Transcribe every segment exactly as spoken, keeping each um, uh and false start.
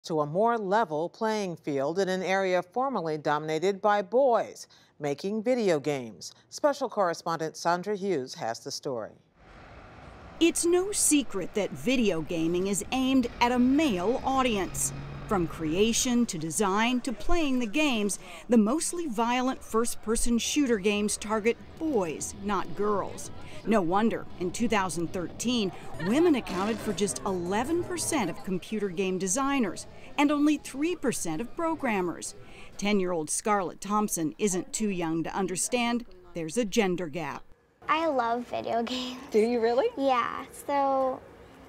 to a more level playing field in an area formerly dominated by boys, making video games. Special correspondent Sandra Hughes has the story. It's no secret that video gaming is aimed at a male audience. From creation to design to playing the games, the mostly violent first-person shooter games target boys, not girls. No wonder, in two thousand thirteen, women accounted for just eleven percent of computer game designers and only three percent of programmers. ten-year-old Scarlett Thompson isn't too young to understand there's a gender gap. I love video games. Do you really? Yeah, so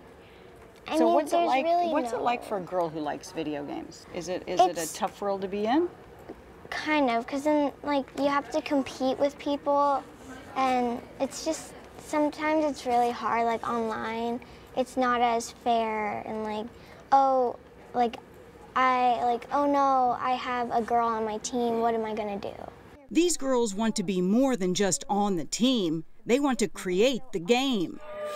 I so mean, what's it there's like? really What's no... it like for a girl who likes video games? Is it is It's... it a tough world to be in? Kind of, because then like you have to compete with people, and it's just sometimes it's really hard. Like online, it's not as fair, and like oh, like I like oh no, I have a girl on my team. What am I gonna do? These girls want to be more than just on the team. They want to create the game.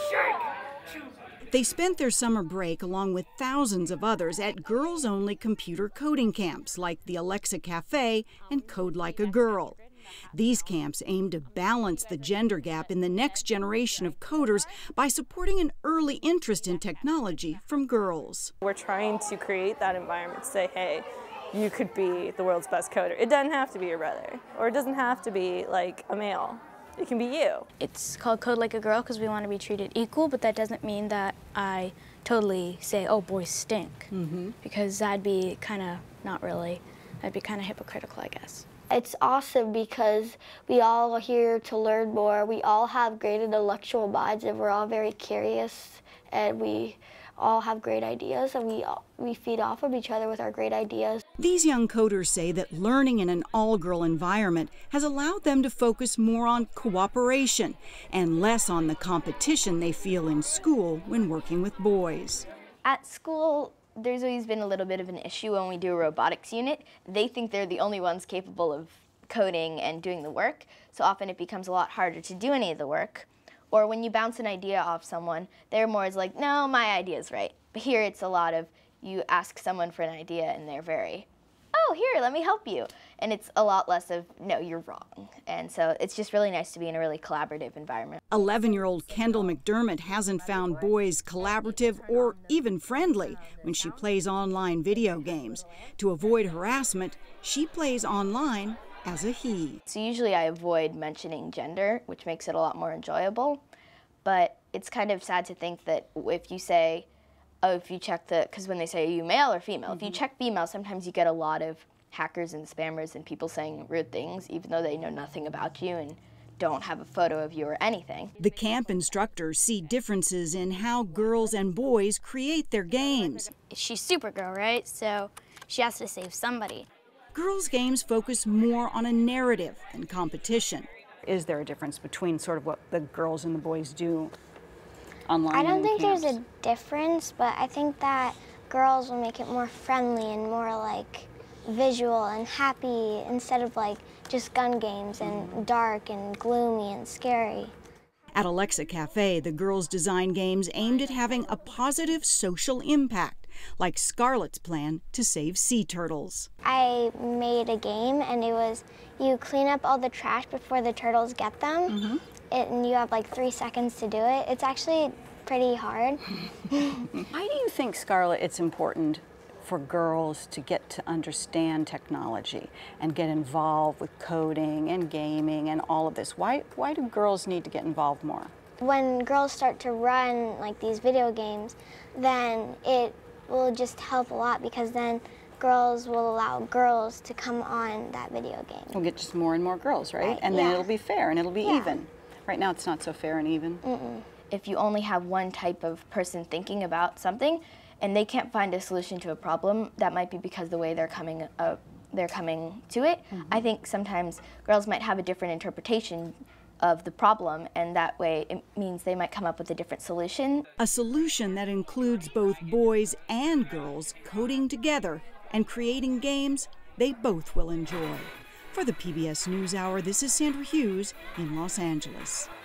They spent their summer break along with thousands of others at girls-only computer coding camps like the Alexa Cafe and Code Like a Girl. These camps aim to balance the gender gap in the next generation of coders by supporting an early interest in technology from girls. We're trying to create that environment to say, hey, you could be the world's best coder. It doesn't have to be your brother, or it doesn't have to be like a male. It can be you. It's called Code Like a Girl because we want to be treated equal, but that doesn't mean that I totally say, oh, boys stink, mm-hmm. because that'd be kind of not really, that'd be kind of hypocritical, I guess. It's awesome because we all are here to learn more. We all have great intellectual minds, and we're all very curious, and we all have great ideas, and we we feed off of each other with our great ideas. These young coders say that learning in an all-girl environment has allowed them to focus more on cooperation and less on the competition they feel in school when working with boys. At school, there's always been a little bit of an issue when we do a robotics unit. They think they're the only ones capable of coding and doing the work, so often it becomes a lot harder to do any of the work. Or when you bounce an idea off someone, they're more like, no, my idea's right. But here it's a lot of, you ask someone for an idea and they're very, oh, here, let me help you. And it's a lot less of, no, you're wrong. And so it's just really nice to be in a really collaborative environment. eleven-year-old Kendall McDermott hasn't found boys collaborative or even friendly when she plays online video games. To avoid harassment, she plays online as a he. So usually I avoid mentioning gender, which makes it a lot more enjoyable. But it's kind of sad to think that if you say, oh, if you check the, because when they say, are you male or female? Mm-hmm. If you check female, sometimes you get a lot of hackers and spammers and people saying rude things, even though they know nothing about you and don't have a photo of you or anything. The camp instructors see differences in how girls and boys create their games. She's Supergirl, right? So she has to save somebody. Girls' games focus more on a narrative than competition. Is there a difference between sort of what the girls and the boys do online? I don't think camps? there's a difference, but I think that girls will make it more friendly and more like visual and happy instead of like just gun games and dark and gloomy and scary. At Alexa Cafe, the girls design games aimed at having a positive social impact, like Scarlett's plan to save sea turtles. I made a game, and it was you clean up all the trash before the turtles get them, mm-hmm. it, and you have like three seconds to do it. It's actually pretty hard. Why do you think, Scarlett, it's important for girls to get to understand technology and get involved with coding and gaming and all of this? Why, why do girls need to get involved more? When girls start to run like these video games, then it will just help a lot because then girls will allow girls to come on that video game. We'll get just more and more girls, right? Right, and then yeah. it'll be fair and it'll be Yeah. even. Right now it's not so fair and even. Mm-mm. If you only have one type of person thinking about something and they can't find a solution to a problem, that might be because the way they're coming uh, they're coming to it. Mm-hmm. I think sometimes girls might have a different interpretation of the problem, and that way it means they might come up with a different solution. A solution that includes both boys and girls coding together and creating games they both will enjoy. For the P B S NewsHour, this is Sandra Hughes in Los Angeles.